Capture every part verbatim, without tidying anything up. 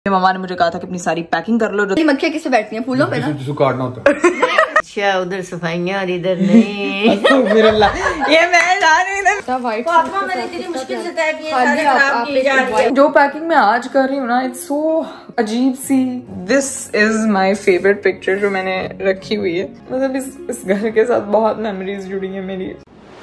मम्मा ने मुझे कहा था कि अपनी सारी पैकिंग कर लो। मक्खियाँ किससे बैठती हैं? फूलों पे ना। जिसको काटना होता है। अच्छा, उधर सफाइयाँ और इधर नहीं। ये मैं मुश्किल से तय किए, सारे खराब किए जा रहे हैं। जो पैकिंग मैं आज कर रही हूँ ना, इट्स सो अजीब सी। This is my favourite picture जो मैंने रखी हुई है। मतलब इस इस घर के साथ बहुत मेमोरीज जुड़ी है मेरी।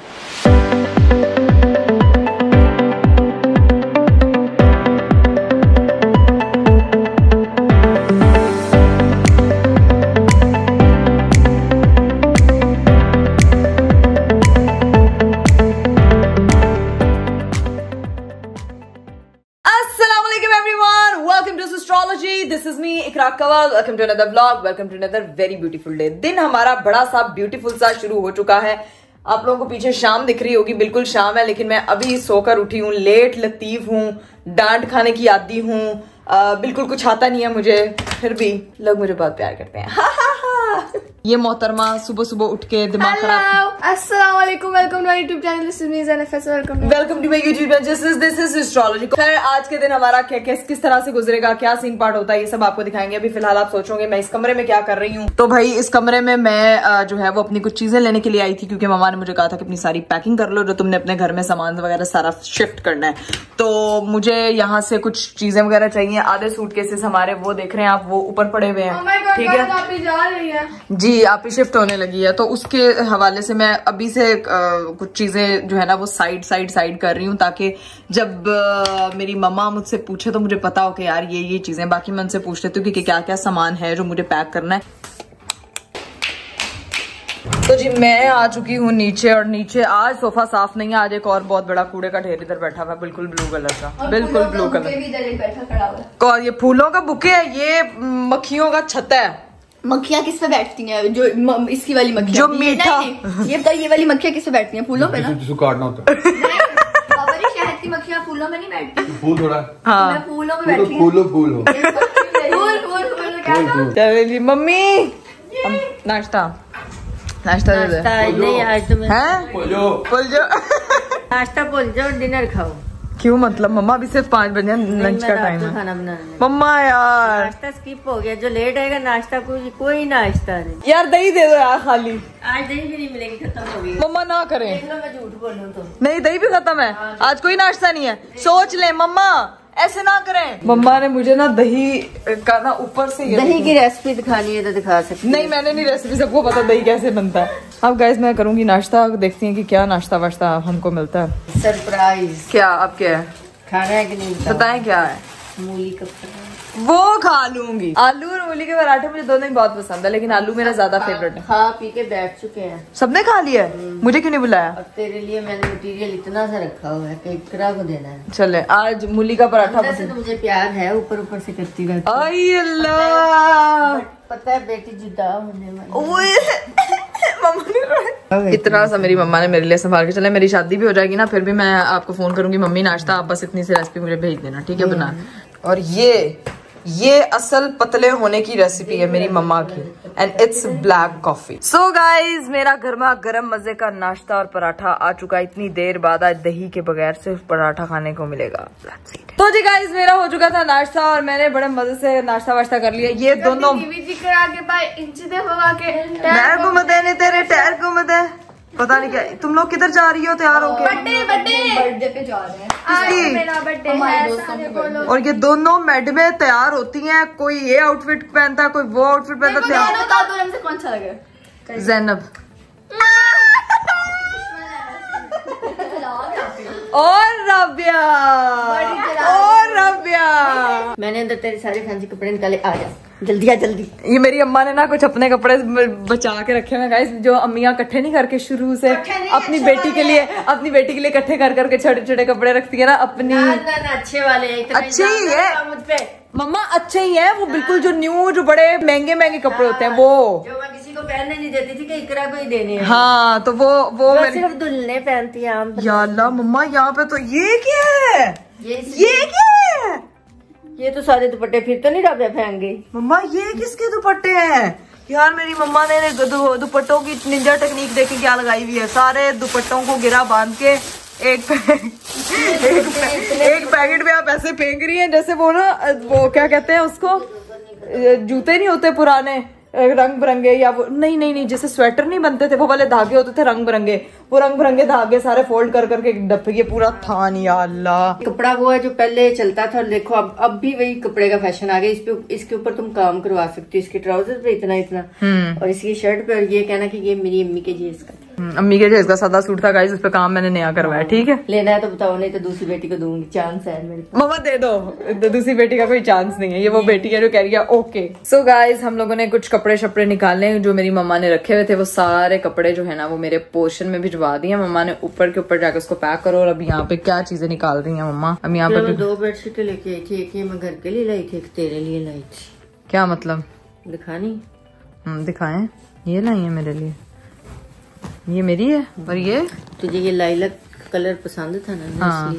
This is me, इकरार Kanwal. Welcome to another vlog. Welcome to another very beautiful day. दिन हमारा बड़ा सा ब्यूटीफुल सा शुरू हो चुका है। आप लोगों को पीछे शाम दिख रही होगी, बिल्कुल शाम है, लेकिन मैं अभी सोकर उठी हूँ, लेट लतीफ हूँ, डांट खाने की आदी हूँ, बिल्कुल कुछ आता नहीं है मुझे, फिर भी लोग मुझे बहुत प्यार करते हैं। हा हा हा। ये मोहतरमा सुबह सुबह उठ के दिमाग खराब। अस्सलाम वालेकुम, welcome to my YouTube channel. This is me ज़ैनफ़, welcome welcome to my YouTube channel. This is this is astrology. खैर, आज के दिन हमारा क्या किस किस तरह से गुजरेगा, क्या सीन पार्ट होता है, ये सब आपको दिखाएंगे। अभी फिलहाल आप सोचोगे मैं इस कमरे में क्या कर रही हूँ। तो भाई इस कमरे में मैं जो है वो अपनी कुछ चीजें लेने के लिए आई थी, क्योंकि मम्मा ने मुझे कहा था कि अपनी सारी पैकिंग कर लो, जो तुमने अपने घर में सामान वगैरह सारा शिफ्ट करना है। तो मुझे यहाँ से कुछ चीजें वगैरह चाहिए। आधे सूटकेसेस हमारे वो देख रहे हैं आप, वो ऊपर पड़े हुए हैं, ठीक है जी। आप ही शिफ्ट होने लगी है, तो उसके हवाले से मैं अभी से आ, कुछ चीजें जो है ना वो साइड साइड साइड कर रही हूँ, ताकि जब आ, मेरी मम्मा मुझसे पूछे तो मुझे पता हो कि यार ये ये चीजें। बाकी मैं उनसे पूछ लेती हूँ कि क्या क्या सामान है जो मुझे पैक करना है। तो जी मैं आ चुकी हूँ नीचे, और नीचे आज सोफा साफ नहीं है, आज एक और बहुत बड़ा कूड़े का ढेर इधर बैठा हुआ है, बिल्कुल ब्लू कलर का, बिल्कुल ब्लू कलर। और ये फूलों का बुके है, ये मक्खियों का छत्ता है। मक्खियाँ किस पे बैठती हैं? जो म, इसकी वाली मक्खियाँ जो मीठा, ये बताओ, ये वाली मक्खियाँ किस पे बैठती हैं? फूलों पे ना। जिसको काटना होता है। शहद की मक्खियाँ फूलों में नहीं बैठती। फूल थोड़ा, हाँ, मैं फूलों में बैठी हूँ। फूलो फूल हो। चलिए मम्मी, नाश्ता नाश्ता दे दे। नहीं आज तो मैं नाश्ता बोल जाओ, डिनर खाओ। क्यों मतलब मम्मा, अभी सिर्फ पाँच बजे लंच का टाइम है। खाना बनाने मम्मा यार नाश्ता स्किप हो गया, जो लेट आएगा नाश्ता कोई कोई नाश्ता नहीं। यार दही दे दो यार, खाली आज दही भी नहीं मिलेगी, खत्म हो गई। मम्मा ना करें, मैं झूठ बोलूं तो नहीं दही भी खत्म है आज, कोई नाश्ता नहीं है। सोच ले मम्मा, ऐसे ना करें। मम्मा ने मुझे ना दही का ना ऊपर से दही की रेसिपी दिखानी है तो दिखा सकती। नहीं मैंने नहीं रेसिपी, सबको पता दही कैसे बनता है। अब गाइस मैं करूंगी नाश्ता, देखती हैं कि क्या नाश्ता वाश्ता हमको मिलता है। सरप्राइज। क्या अब क्या है, खाना है कि नहीं बताएं क्या है? मूली का, वो खा लूंगी। आलू और मूली के पराठे मुझे दोनों ही बहुत पसंद है, लेकिन आलू मेरा ज्यादा फेवरेट है। खा पी के बैठ चुके हैं, सबने खा लिया है, मुझे क्यों नहीं बुलाया? और तेरे लिए मैंने मटेरियल इतना सा रखा हुआ है कि इकरा को देना है। चले आज मूली का पराठा। वैसे तो मुझे प्यार है, ऊपर ऊपर से करती रहती। आई अल्लाह, पता है बेटी जुदा होने वाली। इतना सा मेरी मम्मा ने मेरे लिए संभाल के, चले मेरी शादी भी हो जाएगी ना, फिर भी मैं आपको फोन करूंगी, मम्मी नाश्ता आप बस इतनी सी रेसिपी मुझे भेज देना, ठीक है बना। और ये ये असल पतले होने की रेसिपी है मेरी मम्मा की, and it's black coffee. So guys मेरा गर्मा गर्म मजे का नाश्ता और पराठा आ चुका है। इतनी देर बाद आज दही के बगैर सिर्फ पराठा खाने को मिलेगा। तो जी गाइज मेरा हो चुका था नाश्ता, और मैंने बड़े मजे से नाश्ता वाश्ता कर लिया। ये दोनों टायर घूमते नहीं, तेरे टायर घूमते, पता नहीं क्या। तुम लोग किधर जा रही हो तैयार होके? बर्थडे बर्थडे पे जा रहे हैं। आज मेरा बर्थडे है। और ये दोनों मैड में तैयार होती हैं, कोई ये आउटफिट पहनता है, कोई वो आउटफिट पहनता है। कौन सा लगे? ज़ैनब और रबिया और रबिया। मैंने अंदर तेरे सारे फैंसी कपड़े निकाले, आ जा जल्दी आ जल्दी। ये मेरी अम्मा ने ना कुछ अपने कपड़े बचा के रखे हुए गाइस, जो अम्मियाँ इकट्ठे नहीं करके शुरू से अपनी बेटी के लिए अपनी बेटी के लिए इकट्ठे कर करके छोटे छोटे कपड़े रखती है ना अपनी। ना, ना, अच्छे वाले अच्छे ही है मम्मा, अच्छे ही है वो, बिल्कुल जो न्यू जो बड़े महंगे महंगे कपड़े होते हैं वो, जो मैं किसी को पहनने नहीं देती थी कि इकरा को ही देने हैं। हाँ तो वो वो सिर्फ दुल्हने पहनती है। या अल्लाह मम्मा, यहाँ पे तो ये क्या है, ये ये क्या है? ये तो सारे दुपट्टे फिर तो नहीं रबिया फेंक गई। मम्मा ये किसके दुपट्टे हैं यार? मेरी मम्मा ने दुपट्टों की निंजा टेक्निक देखी क्या लगाई हुई है, सारे दुपट्टों को गिरा बांध के एक एक, एक पैकेट में आप ऐसे फेंक रही हैं जैसे वो ना वो क्या कहते हैं उसको, जूते नहीं होते पुराने रंग बिरंगे, या वो नहीं नहीं नहीं जैसे स्वेटर नहीं बनते थे वो वाले धागे होते थे रंग बिरंगे, वो रंग बिरंगे धागे सारे फोल्ड कर करके डब्बे ये पूरा था नहीं। अल्लाह, कपड़ा वो है जो पहले चलता था, देखो अब अब भी वही कपड़े का फैशन आ गया। इस पे इसके ऊपर तुम काम करवा सकते हो, इसके ट्राउजर पे इतना इतना और इसकी शर्ट पे, और ये कहना कि ये मेरी अम्मी के जेस का था। अम्मी के जेस का सादा सूट था गाइस, उस पे काम मैंने नया करवाया। ठीक है, लेना है तो बताओ, नहीं तो दूसरी बेटी को दूंगी, चांस है मेरे पास। मम्मा दे दो, दूसरी बेटी का कोई चांस नहीं है, ये वो बेटी है जो कह रही है ओके। सो गाइस हम लोगों ने कुछ कपड़े शपड़े निकाले जो मेरी मम्मा ने रखे हुए थे, वो सारे कपड़े जो है ना वो मेरे पोर्शन में भिजवा दिए मम्मा ने, ऊपर के ऊपर जाकर उसको पैक करो। और अब यहाँ पे क्या चीजें निकाल रही है मम्मा? अब यहाँ पे दो बेडशीटें लेके आई थी, एक ये मैं घर के लिए लाई थी, एक तेरे लिए लाई थी। क्या मतलब? दिखानी? हम्म दिखाएं। ये लाई है मेरे लिए, ये मेरी है। और ये तुझे ये लाइलक कलर पसंद था ना? हाँ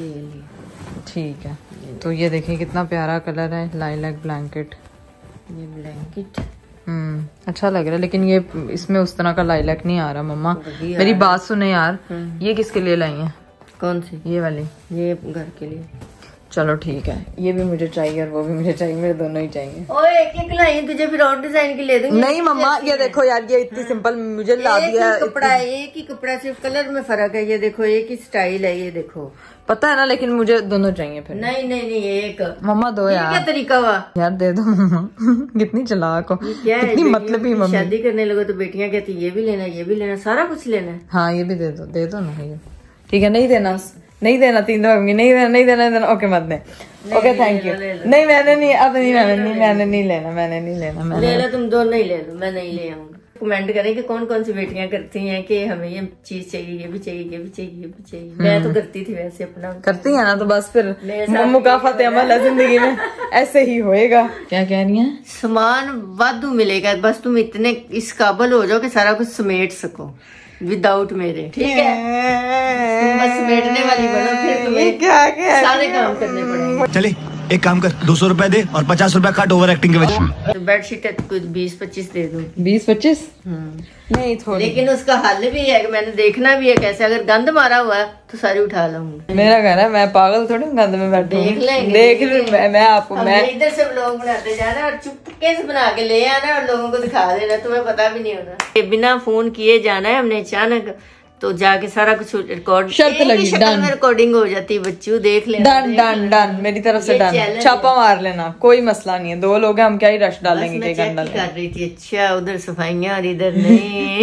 ठीक है, तो ये देखिए कितना प्यारा कलर है, लाइलक ब्लैंकेट। ये ब्लैंकेट हम्म अच्छा लग रहा है, लेकिन ये इसमें उस तरह का लाइलैक नहीं आ रहा। मम्मा मेरी बात सुने यार, ये किसके लिए लाई है? कौन सी? ये वाली? ये घर के लिए। चलो ठीक है, ये भी मुझे चाहिए और वो भी मुझे चाहिए, मेरे दोनों ही चाहिए। ओए एक एक लाई तुझे फिर और डिजाइन की ले दूंगी। नहीं मम्मा ये देखो यार, ये इतनी सिंपल मुझे ला दिया है। कपड़ा है एक ही कपड़ा, सिर्फ कलर में फर्क है। ये देखो एक ही स्टाइल है, ये देखो पता है ना, लेकिन मुझे दोनों चाहिए फिर। नहीं नहीं नहीं एक मम्मा दो यार। क्या तरीका हुआ यार? दे दो मम्मा। कितनी चालाक हो, कितनी मतलबी मम्मी। शादी करने लगो तो बेटियां कहती ये भी लेना ये भी लेना, सारा कुछ लेना है। हाँ ये भी दे दो, दे दो ना ये। ठीक है, नहीं देना नहीं देना, तीन दो नहीं देना नहीं देना नहीं देना। ओके मत दे, ओके थैंक यू। नहीं मैंने नहीं, अब नहीं मैंने नहीं मैंने नहीं लेना, मैंने नहीं लेना। मैंने ले लो तुम दोनों ही ले लो, मैं नहीं ले आऊंगी। कमेंट करें कि कौन कौन सी बेटियां करती हैं कि हमें ये चीज चाहिए, ये भी चाहिए, ये भी चाहिए, ये भी चाहिए। मैं तो करती थी वैसे, अपना करती है ना, तो बस फिर मुकाफात अमल है जिंदगी में, ऐसे ही होएगा। क्या कह रही हैं? सामान वाधू मिलेगा, बस तुम इतने इस काबिल हो जाओ कि सारा कुछ समेट सको विदाउट मेरे। ठीक है, तुम बस समेटने वाली बनो, फिर तुम्हें क्या क्या सारे काम करने पड़ेंगे। चले एक काम कर, दो सौ रुपए दे और पचास रुपए काट ओवर एक्टिंग के वजह। तो बेडशीट कुछ बीस पच्चीस दे दो। बीस पच्चीस नहीं थोड़ी, लेकिन उसका हल भी है कि मैंने देखना भी है कैसे, अगर गंद मारा हुआ है तो सारी उठा लूंगी। मेरा घर है, मैं पागल थोड़ी गंद में बैठूं। देख लेंगे, देख लूं मैं, मैं आपको मैं इधर से लोग बनाते जाना और चुपके से बना के ले आना और लोगों को दिखा देना, तुम्हें पता भी नहीं होना। बिना फोन किए जाना है हमने अचानक, तो जाके सारा कुछ रिकॉर्ड, शर्त लगी, डन रिकॉर्डिंग हो जाती है। बच्चों देख लेना, डन डन डन मेरी तरफ से डन। छापा मार लेना, कोई मसला नहीं है, दो लोग हैं हम क्या ही रश डालेंगे। कर रही थी अच्छा, उधर सफाइयां और इधर नहीं।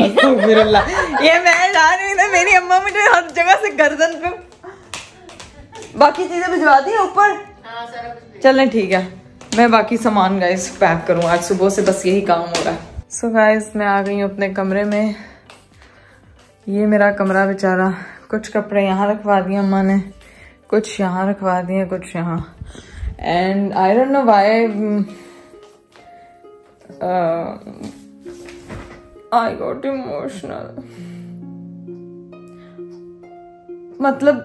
ये मैं जा रही हूँ, मेरी अम्मा मुझे हर जगह से गर्दन पे बाकी चीजें भिजवा दी है ऊपर। चलें ठीक है, मैं बाकी सामान गाइस पैक करूँ, आज सुबह से बस यही काम हो रहा है। सो गाइस मैं आ गई हूँ अपने कमरे में। ये मेरा कमरा बेचारा, कुछ कपड़े यहाँ रखवा दिए अम्मा ने, कुछ यहाँ रखवा दिए, कुछ यहाँ। And I don't know why I got emotional. मतलब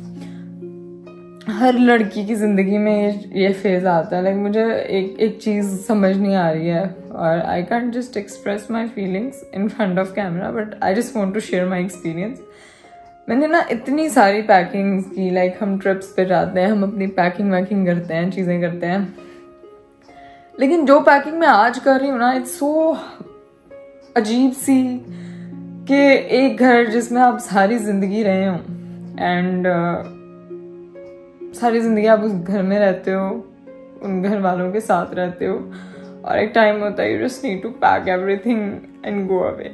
हर लड़की की जिंदगी में ये ये फेज आता है। लाइक मुझे एक एक चीज समझ नहीं आ रही है और I can't just express my feelings in front of camera, but I just want to share my experience. मैंने ना इतनी सारी पैकिंग की, लाइक हम ट्रिप्स पे जाते हैं, हम अपनी पैकिंग वैकिंग करते हैं, चीजें करते हैं, लेकिन जो पैकिंग मैं आज कर रही हूँ ना, इट्स सो अजीब सी कि एक घर जिसमें आप सारी जिंदगी रहे हो एंड uh, सारी जिंदगी आप उस घर में रहते हो, उन घर वालों के साथ रहते हो, और एक टाइम होता है you just need to pack everything and go away.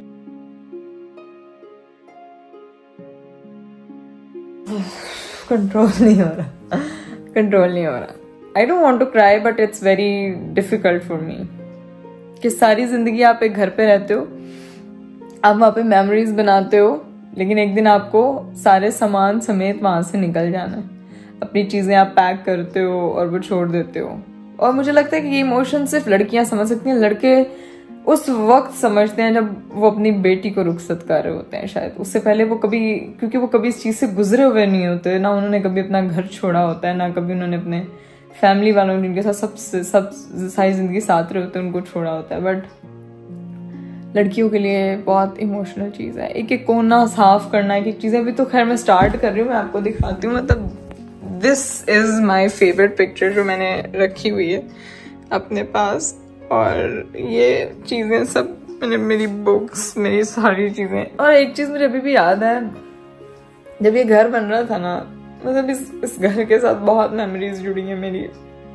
Control नहीं हो रहा, कंट्रोल नहीं हो रहा। I don't want to cry but it's very difficult for me कि सारी जिंदगी आप एक घर पे रहते हो, आप वहाँ पे मेमोरीज बनाते हो, लेकिन एक दिन आपको सारे सामान समेत वहां से निकल जाना है, अपनी चीजें आप पैक करते हो और वो छोड़ देते हो। और मुझे लगता है कि ये इमोशन सिर्फ लड़कियां समझ सकती हैं, लड़के उस वक्त समझते हैं जब वो अपनी बेटी को रुखसत कर रहे होते हैं शायद। उससे पहले वो कभी, क्योंकि वो कभी इस चीज से गुजरे हुए नहीं होते ना, उन्होंने कभी अपना घर छोड़ा होता है, ना कभी उन्होंने अपने फैमिली वालों जिनके साथ सब सब सारी जिंदगी साथ रहे होते हैं उनको छोड़ा होता है। बट लड़कियों के लिए बहुत इमोशनल चीज़ है। एक एक कोना साफ करना, एक एक चीज़ें अभी तो खैर मैं स्टार्ट कर रही हूँ, मैं आपको दिखाती हूँ। मतलब this is my favourite picture जो मैंने रखी हुई है अपने पास, और ये चीज़ें सब मैंने, मेरी बुक्स, मेरी सारी चीज़ें। और एक चीज़ मुझे अभी भी याद है, जब ये घर बन रहा था ना, मतलब इस इस घर के साथ बहुत मेमोरीज जुड़ी हैं मेरी।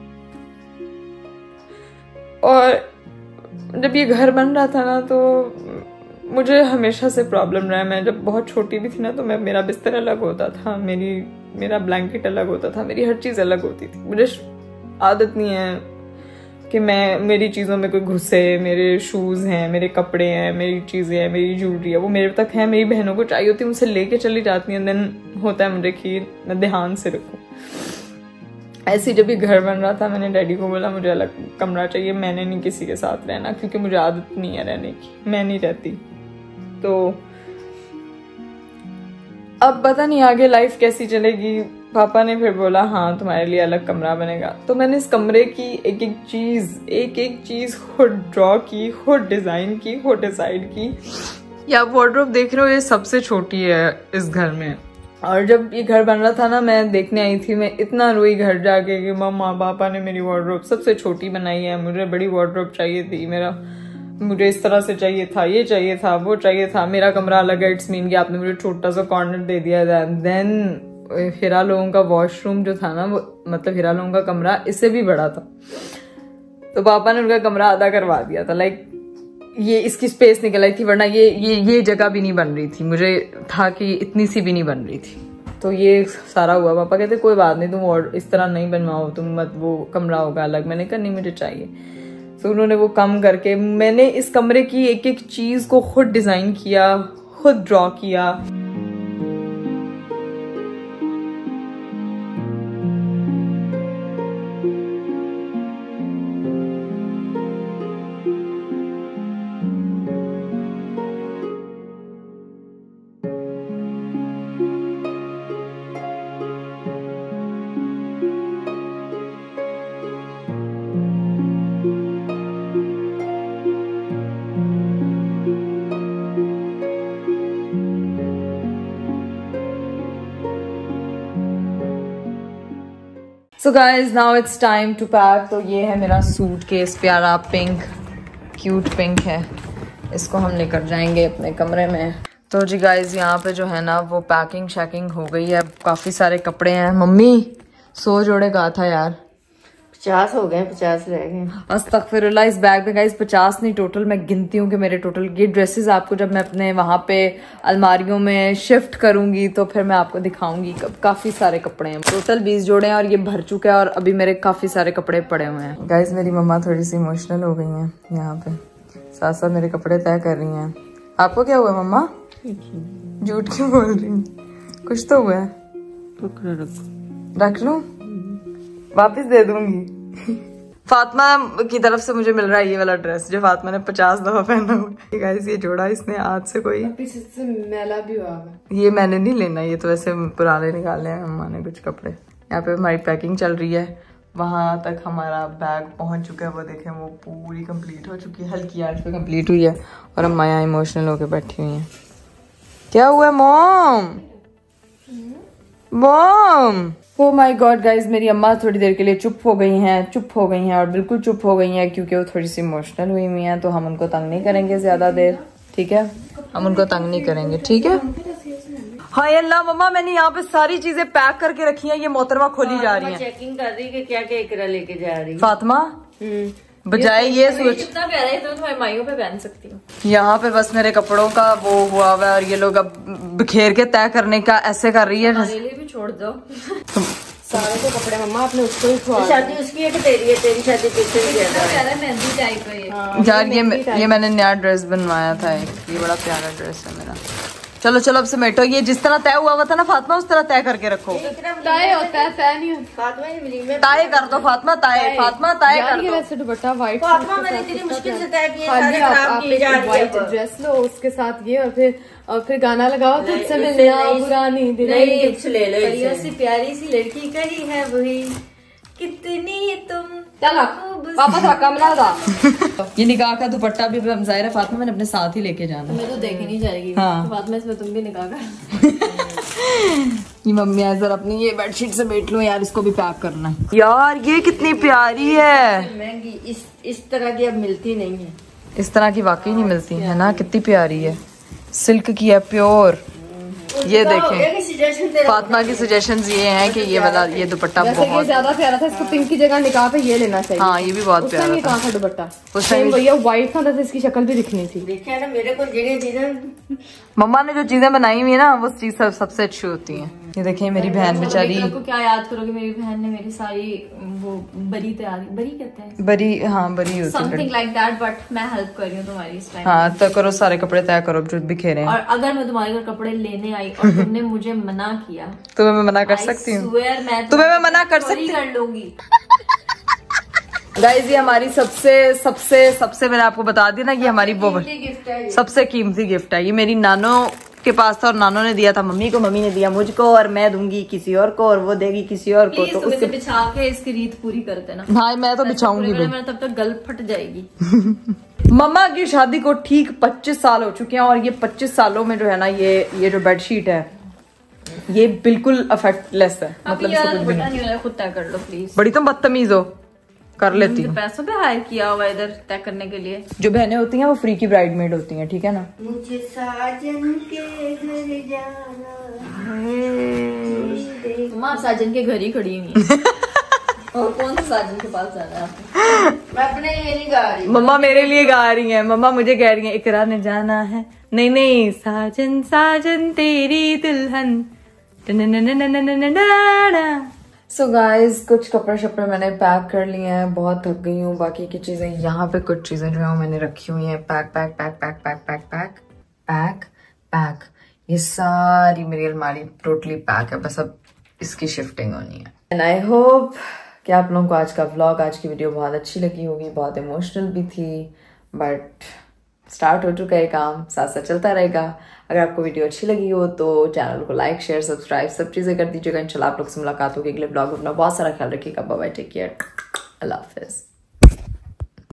और जब ये घर बन रहा था ना, तो मुझे हमेशा से प्रॉब्लम रहा है। मैं जब बहुत छोटी भी थी ना, तो मैं, मेरा बिस्तर अलग होता था, मेरी मेरा ब्लैंकेट अलग होता था, मेरी हर चीज़ अलग होती थी। मुझे आदत नहीं है कि मैं, मेरी चीज़ों में कोई घुसे। मेरे शूज़ हैं, मेरे कपड़े हैं, मेरी चीज़ें हैं, मेरी ज्वेलरी है, वो मेरे तक है। मेरी बहनों को चाहिए होती है, मुझसे लेके चली जाती हैं। देन होता है मुझे कि मैं ध्यान से रखूँ। ऐसे जब ये घर बन रहा था, मैंने डैडी को बोला मुझे अलग कमरा चाहिए, मैंने नहीं किसी के साथ रहना, क्योंकि मुझे आदत नहीं है रहने की, मैं नहीं रहती। तो अब पता नहीं आगे लाइफ कैसी चलेगी। पापा ने फिर बोला हाँ तुम्हारे लिए अलग कमरा बनेगा। तो मैंने इस कमरे की एक एक चीज एक एक चीज खुद ड्रॉ की, खुद डिजाइन की, खुद डिसाइड की। ये आप वार्डरोब देख रहे हो, ये सबसे छोटी है इस घर में। और जब ये घर बन रहा था ना, मैं देखने आई थी, मैं इतना रोई घर जाके कि मम्मा पापा ने मेरी वार्डरोब सबसे छोटी बनाई है, मुझे बड़ी वार्डरोब चाहिए थी, मेरा मुझे इस तरह से चाहिए था, ये चाहिए था, वो चाहिए था, मेरा कमरा अलग है। इट्स मीन कि आपने मुझे छोटा सा कॉर्नर दे दिया था। देन हिरा लोगों का वॉशरूम जो था ना, वो मतलब हिरा लोगों का कमरा इससे भी बड़ा था, तो पापा ने उनका कमरा आधा करवा दिया था। लाइक ये इसकी स्पेस निकल आई थी, वरना ये ये ये जगह भी नहीं बन रही थी। मुझे था कि इतनी सी भी नहीं बन रही थी, तो ये सारा हुआ। पापा कहते कोई बात नहीं, तुम और इस तरह नहीं बनवाओ, तुम मत, वो कमरा होगा अलग। मैंने कहा नहीं मुझे चाहिए। तो उन्होंने वो कम करके, मैंने इस कमरे की एक एक चीज को खुद डिजाइन किया, खुद ड्रॉ किया। So guys now it's time to pack. तो ये है मेरा सूट केस, प्यारा पिंक, क्यूट पिंक है। इसको हम लेकर जाएंगे अपने कमरे में। तो जी गाइज यहाँ पे जो है ना, वो पैकिंग शैकिंग हो गई है। काफी सारे कपड़े हैं। मम्मी सौ जोड़े कहा था यार, पचास हो गए, पचास रह गए। अस्तगफिरुल्लाह। इस बैग में गाइस पचास नहीं, टोटल मैं गिनती हूँ कि मेरे टोटल ये ड्रेसेस आपको जब मैं अपने वहां पे अलमारियों में शिफ्ट करूंगी तो फिर मैं आपको दिखाऊंगी। काफी सारे कपड़े हैं, टोटल बीस जोड़े हैं, और ये भर चुका है, और अभी मेरे काफी सारे कपड़े पड़े हुए हैं। गाइस मेरी मम्मा थोड़ी सी इमोशनल हो गई हैं यहाँ पे, साथ साथ मेरे कपड़े तय कर रही हैं। आपको क्या हुआ मम्मा? झूठ क्यों बोल रही? कुछ तो हुआ है। रख लूं? वापिस दे दूंगी। फातिमा की तरफ से मुझे मिल रहा है ये वाला ड्रेस जो फातिमा ने पचास दफा पहना हुआ है। गाइस ये जोड़ा इसने आज से कोई से मैला भी हुआ है। ये मैंने नहीं लेना, ये तो वैसे पुराने निकाले हैं मम्मा ने कुछ कपड़े। यहाँ पे हमारी पैकिंग चल रही है, वहां तक हमारा बैग पहुंच चुका है। वो देखें वो पूरी कंप्लीट हो चुकी है, हल्की आंच पे कंप्लीट हुई है, और अम्मा यहाँ इमोशनल होकर बैठी हुई है। क्या हुआ है mom? Mom oh my god guys, मेरी अम्मा थोड़ी देर के लिए चुप हो गई हैं, चुप हो गई हैं और बिल्कुल चुप हो गई हैं क्योंकि वो थोड़ी सी इमोशनल हुई हुई हैं। तो हम उनको तंग नहीं करेंगे ज्यादा देर, ठीक है? हम उनको तंग नहीं करेंगे, ठीक है? हाय अल्लाह मम्मा, मैंने यहाँ पे सारी चीजें पैक करके रखी हैं, ये मोहतरमा खोली जा रही है, चेकिंग कर रही है क्या क्या इकरा लेके जा रही है। फातिमा बजाय ये सोच, कितना प्यारा है, तो तुम्हारी माइयों पे पहन सकती हूँ। यहाँ पे बस मेरे कपड़ों का वो हुआ हुआ है, और ये लोग अब बिखेर के तय करने का ऐसे कर रही है। मेरे लिए भी छोड़ दो सारे तो कपड़े मम्मा, आपने उसको ही खुआ। शादी उसकी है कि तेरी है? तेरी शादी पीछे ही है। मेहंदी टाइप है ये। हाँ, यार ये ये मैंने नया ड्रेस बनवाया था एक, ये बड़ा प्यारा ड्रेस है मेरा। चलो चलो अब समेटो, ये जिस तरह तय हुआ हुआ था ना फातिमा, उस तरह तय करके रखो। तय होता है, तय नहीं होता। तय कर दो फातिमा, तय फातिमा तय कर दो। वैसे दुपट्टा व्हाइट, फातिमा मैंने इतनी मुश्किल से तय किया, सारे खराब किए जा रही है। व्हाइट ड्रेस लो, उसके साथ ये, और फिर और फिर गाना लगाओ, तुझसे मिलना पुरानी नहीं, ले लो। सी प्यारी सी लड़की कही है वही कितनी तुम चला वापस रखा मिला था। ये निकाह का दुपट्टा भी हम ज़ाहिर है फातिमा मैंने अपने साथ ही लेके जाना। मैं तो देखे नहीं जाएगी। हाँ। तो फातिमा इसमें तुम भी निकाह कर। ये मम्मी जरा अपनी ये बेडशीट से बैठ लो यार, इसको भी पैक करना है। यार ये कितनी प्यारी है। महंगी इस इस तरह की अब मिलती नहीं है। इस तरह की वाकई नहीं मिलती है ना, कितनी प्यारी है, सिल्क की है, प्योर। ये देखें फातिमा की सजेशंस ये हैं कि ये वाला ये दुपट्टा बहुत ज्यादा प्यारा था, इसको पिंक की जगह निकाह पे ये लेना चाहिए। हाँ ये भी बहुत प्यारा था। था दुपट्टा उसमें भैया व्हाइट था, तो इसकी शक्ल भी दिखनी थी। देखिए ना मेरे को जगह चीजें मम्मा ने जो चीजें बनाई हुई है ना वो चीज सब सबसे अच्छी होती हैं। ये देखिए मेरी बहन बेचारी को क्या याद करोगे, मेरी बहन ने मेरी सारी वो बरी तैयारी बरी कहते हैं बरी हाँ बरी होती है समथिंग लाइक दैट, बट मैं हेल्प कर रही हूँ तुम्हारी इस टाइम। हाँ तो करो सारे कपड़े तय करो जो बिखेरे हैं। और अगर मैं तुम्हारे घर कपड़े लेने आई और तुमने मुझे मना किया, तुम्हें मैं मना कर सकती हूँ, तुम्हें मैं मना कर सकती कर लूंगी। गाइस ये हमारी सबसे सबसे सबसे मैंने आपको बता दिया ना, ये हमारी वो सबसे कीमती गिफ्ट है। ये मेरी नानो के पास था और नानो ने दिया था मम्मी को, मम्मी ने दिया मुझको और मैं दूंगी किसी और को और वो देगी किसी और को। तो उसके बिछा के इसकी रीत पूरी कर देना। हाँ मैं तो बिछाऊंगी मैं तब तक गल फट जाएगी। मम्मा की शादी को ठीक पच्चीस साल हो चुके हैं और ये पच्चीस सालों में जो है ना ये ये जो बेडशीट है ये बिल्कुल अफेक्टलेस है। मतलब इसको कुछ भी नहीं, खुद तय कर लो प्लीज। बड़ी तुम बदतमीज हो, कर लेती हूँ। पैसों पे हायर किया हुआ इधर तय करने के लिए। जो बहनें होती हैं वो फ्री की ब्राइडमेड होती हैं, ठीक है ना। मुझे साजन के घर जाना है, साजन के घर ही खड़ी हुई है। और कौन सा साजन के पास जाना है आपको? मैं अपने लिए नहीं गा रही, मम्मा मेरे लिए गा रही हैं। मम्मा मुझे कह रही हैं इकरा ने जाना है। नहीं नहीं साजन साजन तेरी दुल्हन। सो so गाइज कुछ कपड़े शपड़े मैंने पैक कर लिए हैं, बहुत थक गई हूँ। बाकी की चीजें यहाँ पे कुछ चीजें जो है मैंने रखी हुई हैं। Pack pack pack pack pack pack pack pack pack ये सारी मेरी अलमारी टोटली पैक है, बस अब इसकी शिफ्टिंग होनी है। एंड आई होप कि आप लोगों को आज का व्लॉग, आज की वीडियो बहुत अच्छी लगी होगी। बहुत इमोशनल भी थी बट स्टार्ट हो चुका है काम, साथ साथ चलता रहेगा। अगर आपको वीडियो अच्छी लगी हो तो चैनल को लाइक शेयर सब्सक्राइब सब चीजें कर दीजिएगा। इंशाल्लाह आप लोग से मुलाकात होगी अगले ब्लॉग में। अपना बहुत सारा ख्याल रखिएगा। बाय बाय, टेक केयर, अल्लाह हाफिज।